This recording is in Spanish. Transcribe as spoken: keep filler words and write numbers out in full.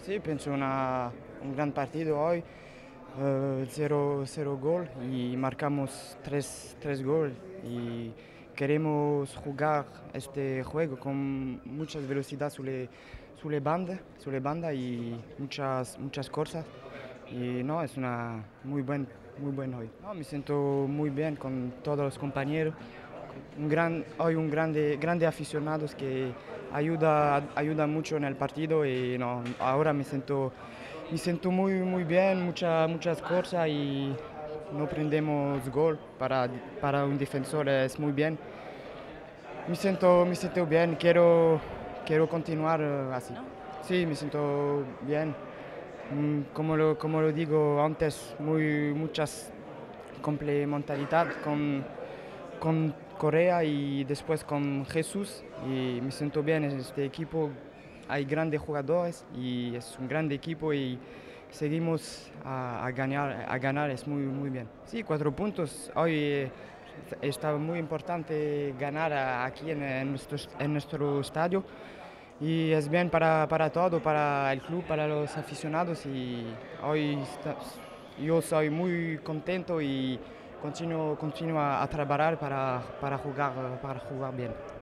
Sí, pienso una, un gran partido hoy, eh, cero, cero gol y marcamos tres, tres goles y queremos jugar este juego con mucha velocidad sobre, sobre banda, sobre banda y muchas, muchas cosas. Y no, es una muy buen, muy buen hoy. No, me siento muy bien con todos los compañeros. Un gran, hay un grande, grande aficionados que ayuda, ayuda mucho en el partido y no, ahora me siento, me siento muy, muy bien, mucha, muchas cosas y no prendemos gol para, para un defensor es muy bien. Me siento, me siento bien, quiero, quiero continuar eh, así. Sí, me siento bien. Mm, Como lo, como lo digo antes, muy, muchas complementariedad con, con Corea y después con Jesús y me siento bien en este equipo. Hay grandes jugadores y es un grande equipo y seguimos a, a ganar, a ganar es muy, muy bien. Sí, cuatro puntos. Hoy eh, está muy importante ganar a- aquí en, en nuestro, en nuestro estadio y es bien para, para todo, para el club, para los aficionados y hoy está- yo soy muy contento y continuo, continuo a, a trabajar para, para jugar, para jugar bien.